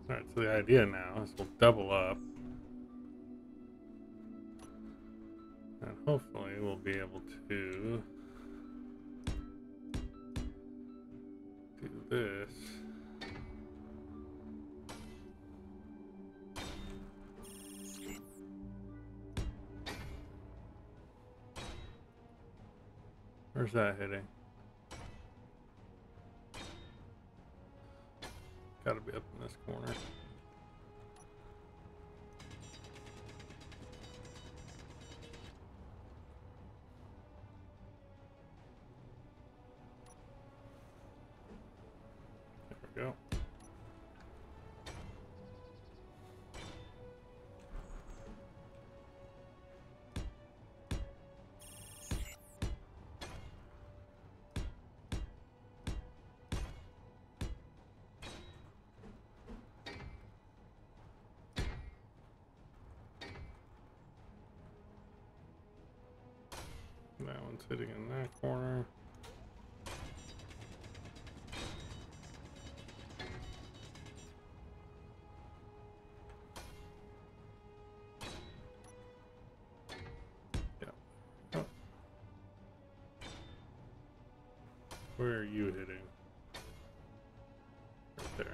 Alright, so the idea now is we'll double up. And hopefully we'll be able to do this. Where's that hitting? Gotta be up in this corner. There we go. That one's hitting in that corner. Yeah. Oh. Where are you hitting? Right there.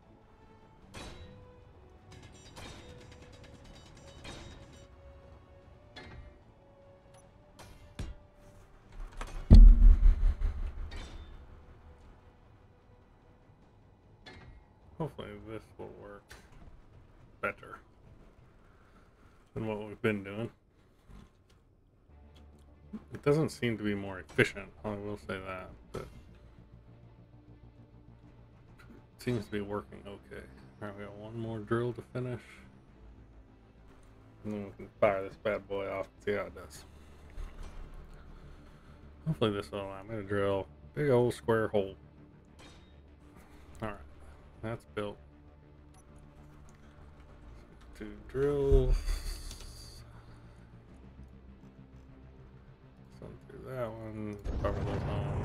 Hopefully this will work better than what we've been doing. It doesn't seem to be more efficient, I will say that, but it seems to be working okay. Alright, we got one more drill to finish. And then we can fire this bad boy off and see how it does. Hopefully this will allow me to drill a big old square hole. Alright. That's built. 2 drills. Some through that one. Cover those on.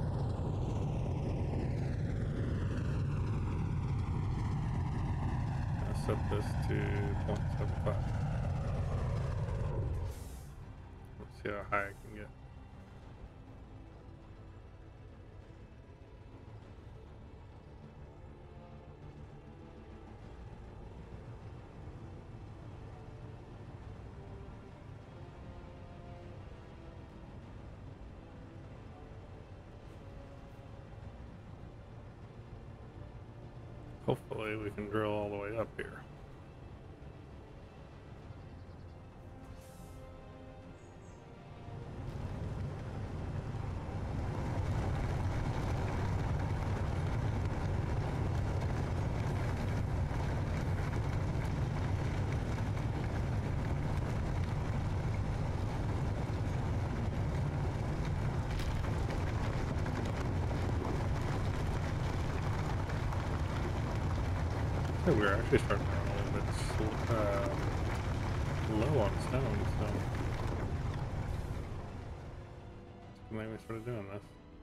I'll set this to 0.75. Let's see how high I can get. Hopefully we can drill all the way up here. We're actually starting to run a little bit low on stone, so maybe we started doing this.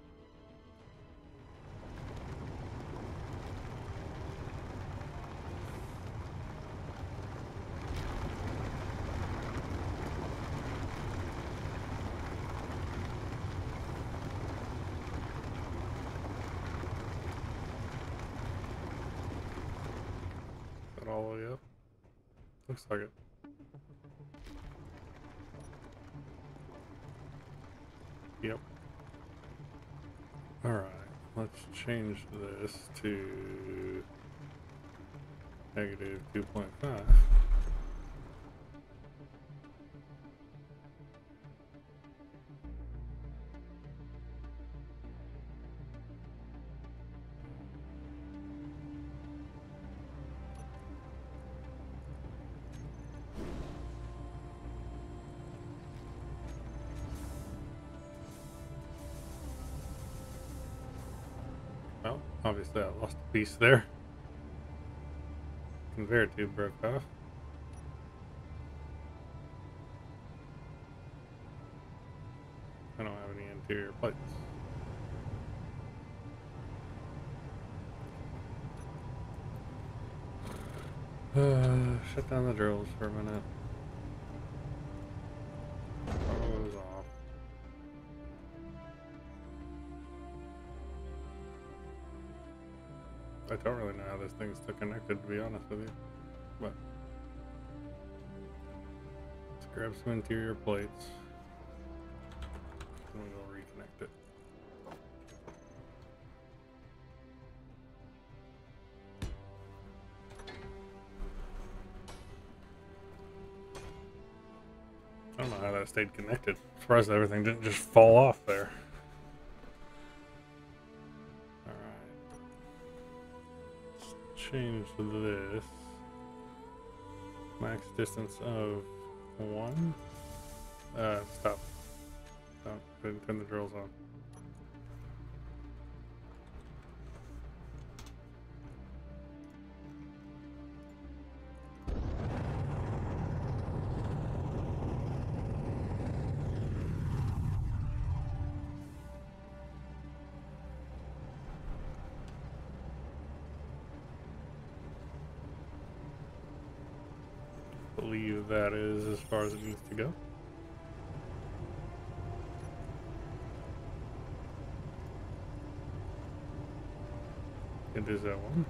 All the way up. Looks like it. Yep. Alright, let's change this to negative 2.5. Well, obviously I lost a piece there. Conveyor tube broke off. I don't have any interior plates. Shut down the drills for a minute. Those off. I don't really know how this thing's still connected, to be honest with you. But let's grab some interior plates. And we'll reconnect it. I don't know how that stayed connected. I'm surprised everything didn't just fall off there. Alright. Let's change this. Max distance of 1. Stop. Don't turn the drills on. Believe that is as far as it needs to go. It is that one.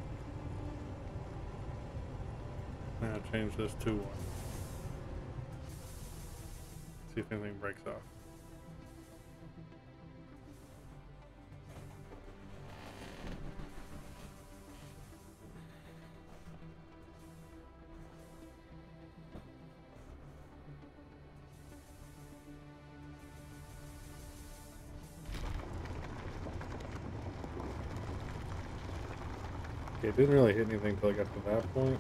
Now change this to 1. See if anything breaks off. Okay, it didn't really hit anything until I got to that point.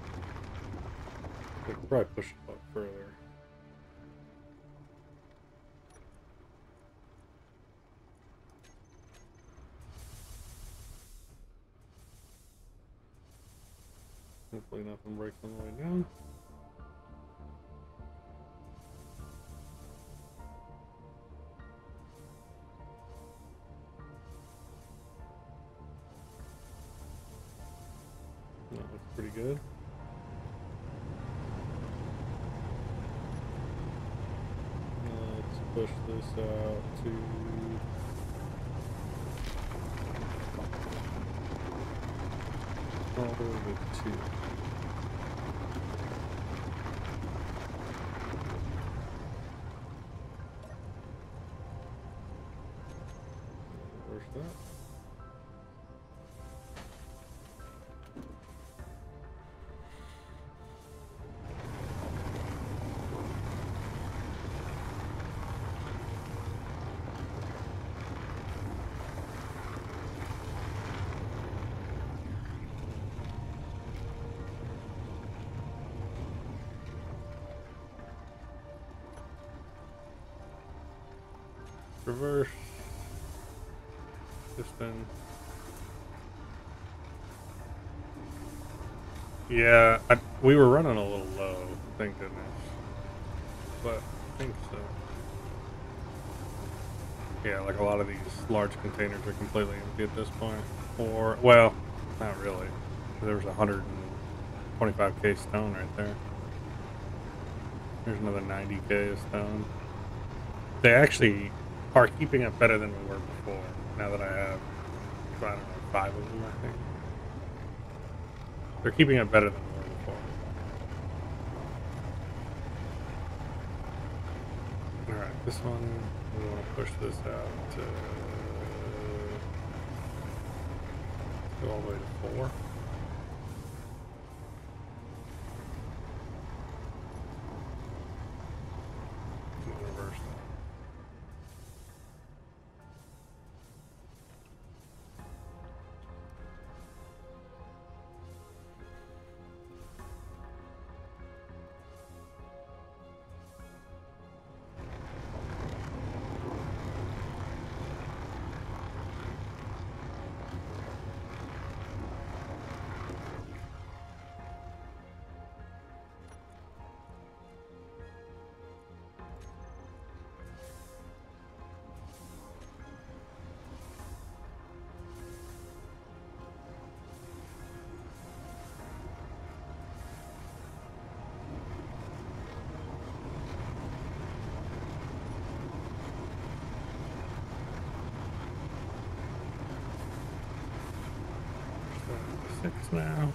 I could probably push it up further. Hopefully nothing breaks on the way down. That looks pretty good. Let's push this out to over with 2. Reverse that. Reverse. Piston. Yeah, we were running a little low, thank goodness. But I think so. Yeah, like a lot of these large containers are completely empty at this point. Or, well, not really. There was 125k stone right there. There's another 90k of stone. They actually are keeping it better than we were before. Now that I have, I don't know, 5 of them, I think. They're keeping it better than we were before. Alright, this one, we want to push this out to go all the way to 4. Reverse that. 6 now.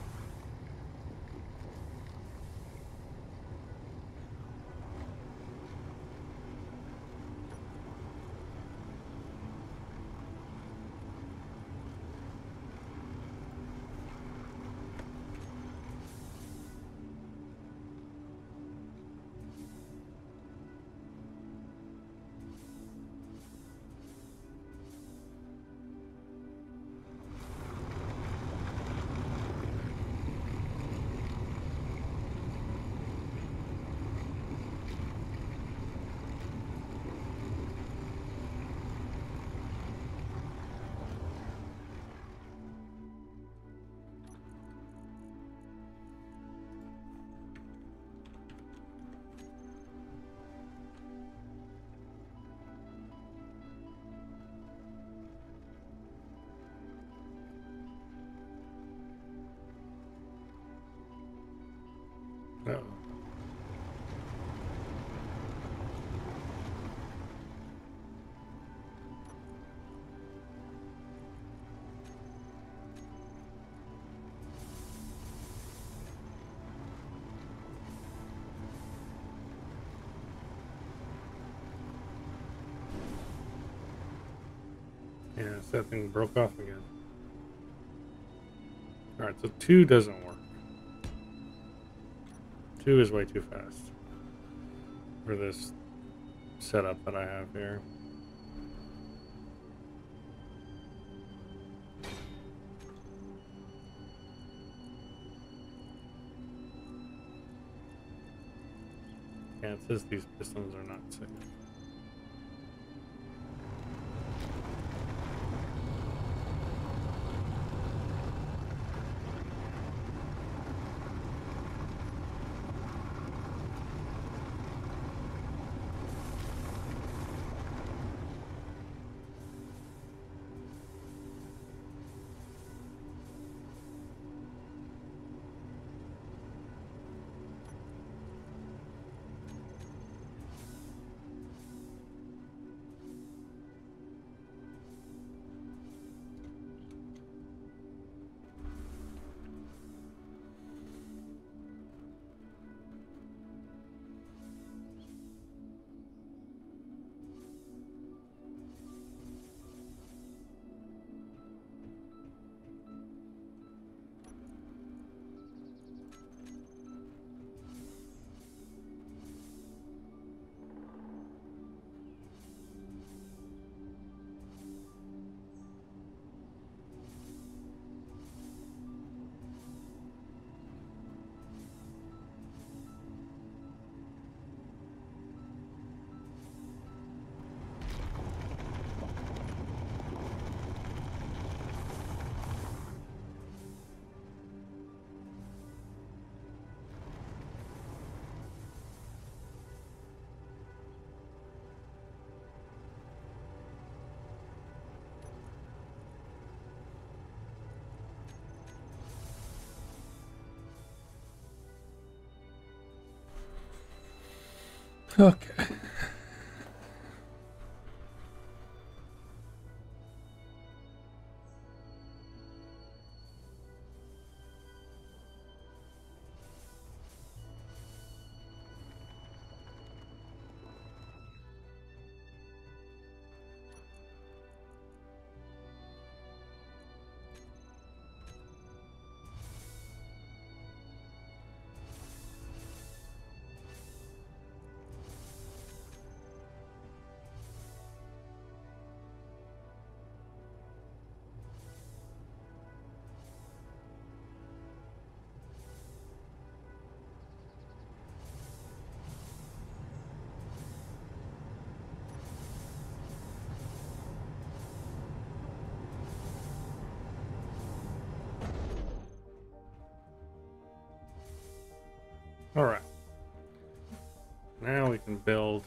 No. Yeah, so that thing broke off again. Alright, so 2 doesn't work. 2 is way too fast for this setup that I have here. Yeah, it says these pistons are not safe. Okay. All right. Now we can build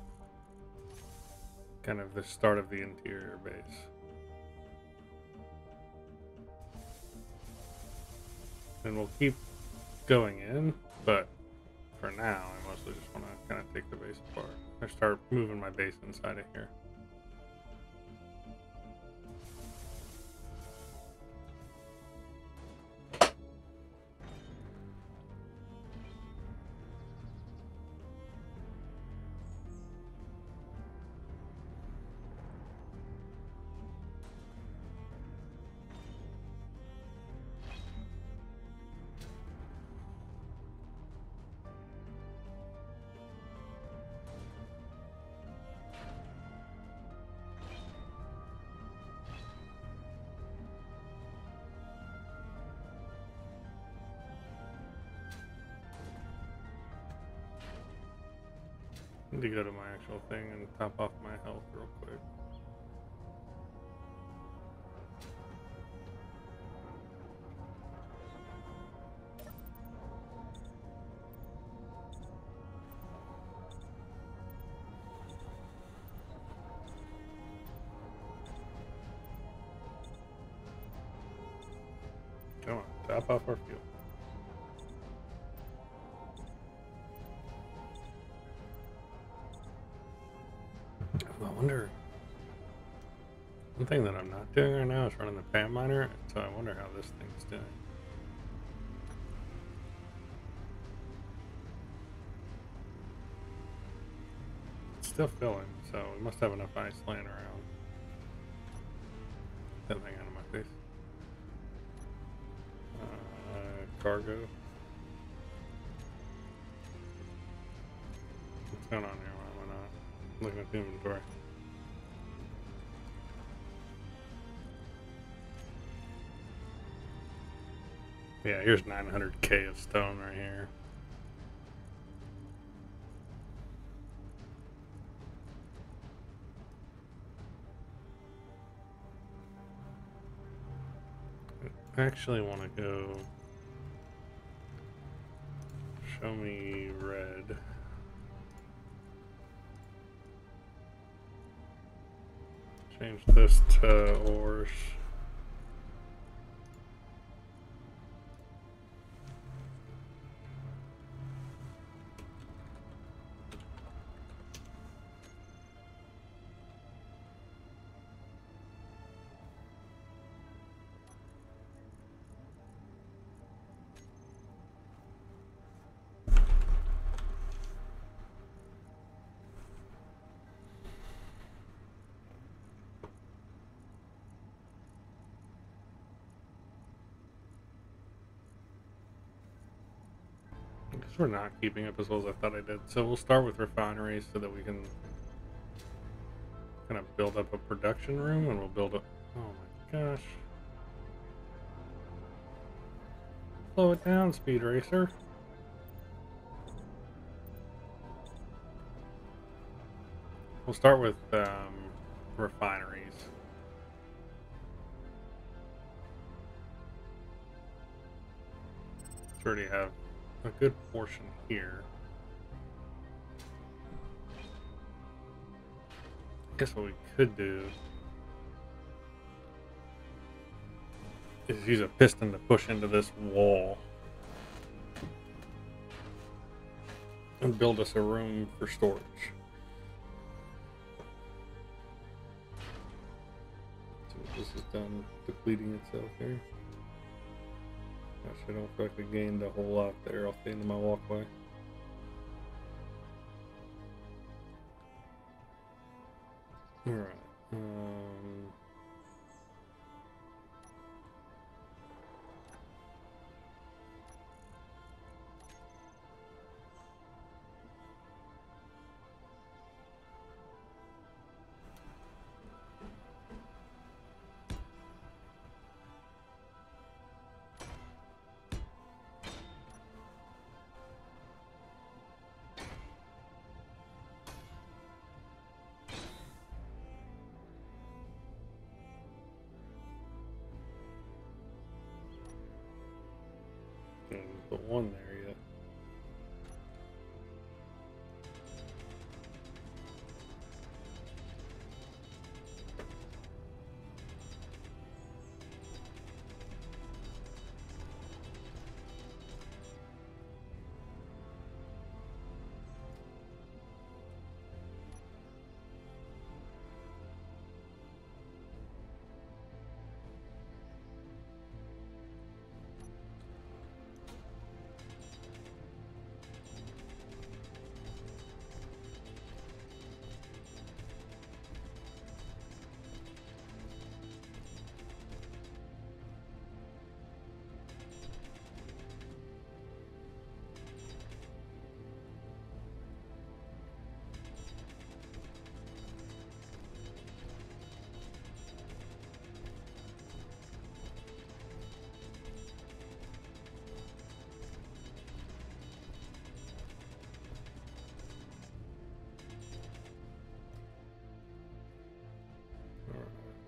kind of the start of the interior base. And we'll keep going in, but for now, I mostly just want to kind of take the base apart. I start moving my base inside of here. Need to go to my actual thing and top off my health real quick. Come on, top off our fuel. I wonder. One thing that I'm not doing right now is running the pan miner, so I wonder how this thing's doing. It's still filling, so we must have enough ice laying around. Get that thing out of my face. Cargo. What's going on here? Why am I not looking at the inventory? Yeah, here's 900k of stone right here. I actually want to go. Show me red. Change this to ores. I guess we're not keeping up as well as I thought I did. So we'll start with refineries so that we can kind of build up a production room, and we'll build up. Oh my gosh. Slow it down, Speed Racer. We'll start with refineries. We already have a good portion here. I guess what we could do is use a piston to push into this wall and build us a room for storage. So this is done depleting itself here. Actually, I don't feel like we gained a whole lot there off the end of my walkway. Alright. Put one there yet.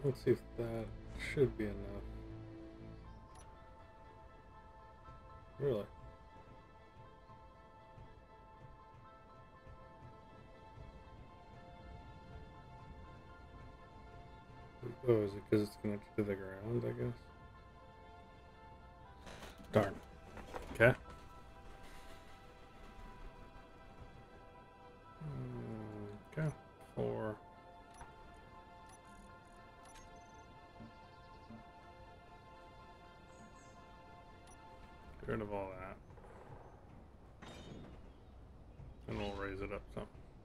Let's see if that should be enough. Really? Oh, is it because it's connected to the ground, I guess? Darn. Okay. Okay. 4. Get rid of all that. And we'll raise it up some.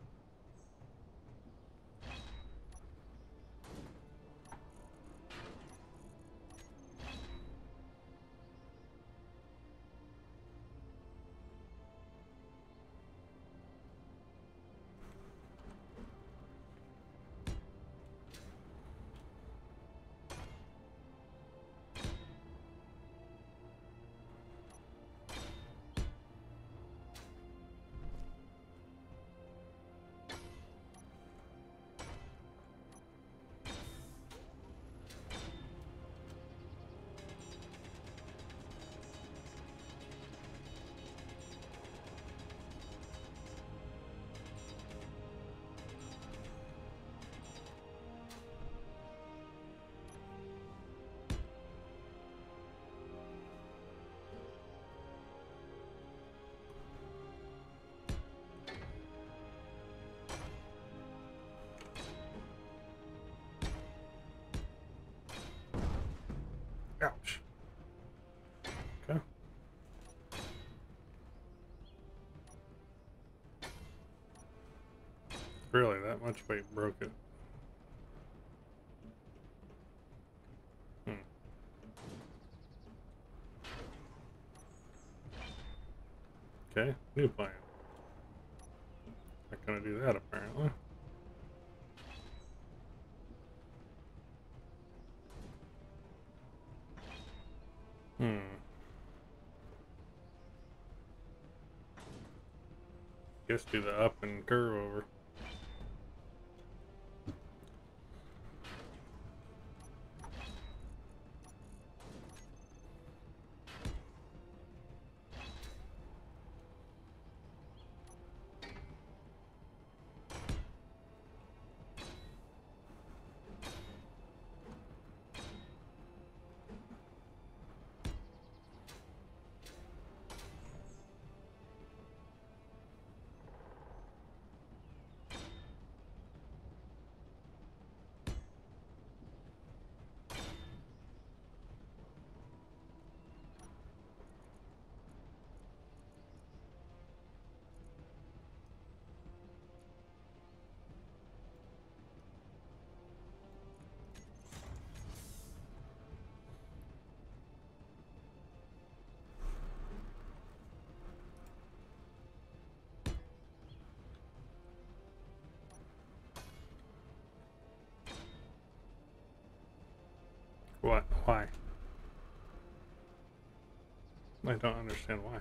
Ouch. Okay. Really, that much weight broke it. Okay, new plan. Not gonna do that apparently. Guess do the up and curve over. What? Why? I don't understand why.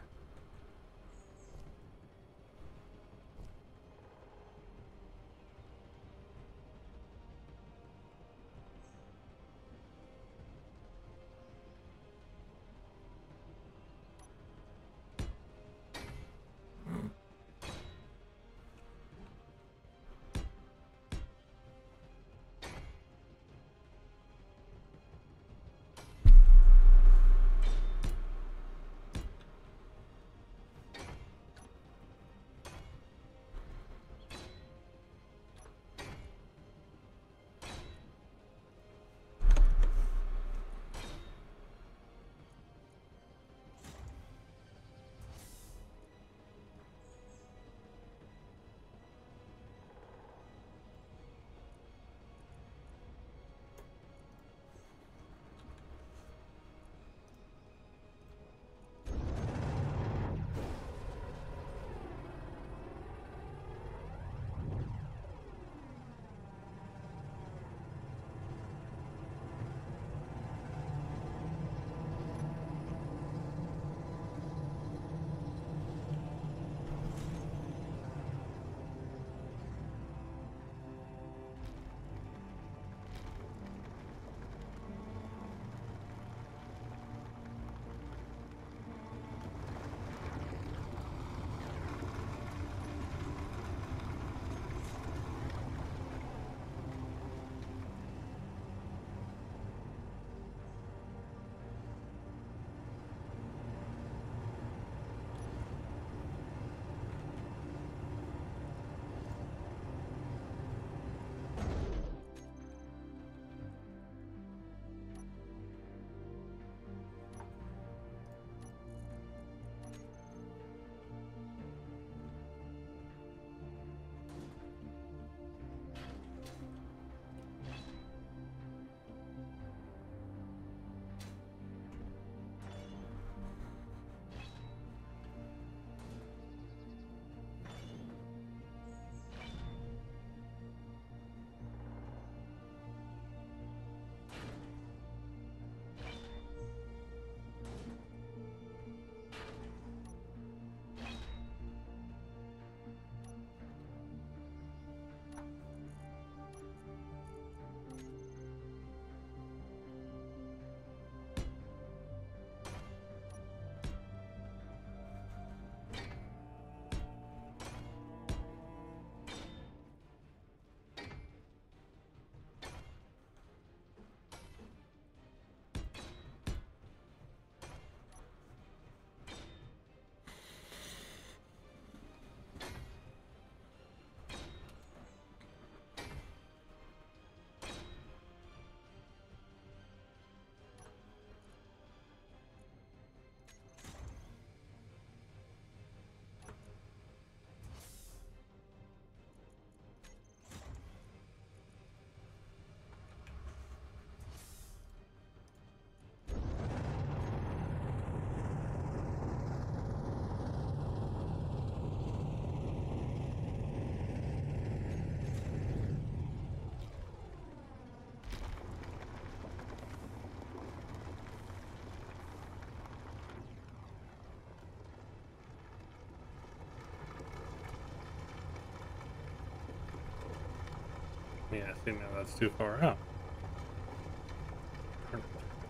Yeah, see, now that's too far out. Perfect.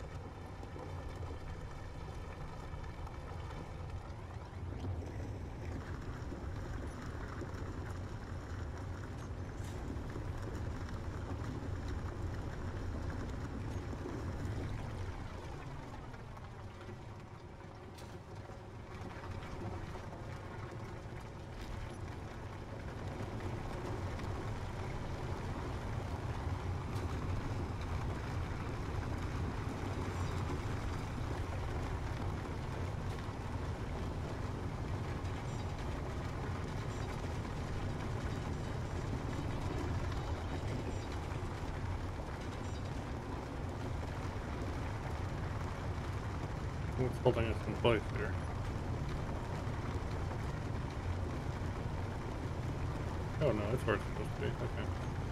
What's holding us in place here? Oh no, that's where it's supposed to be. Okay.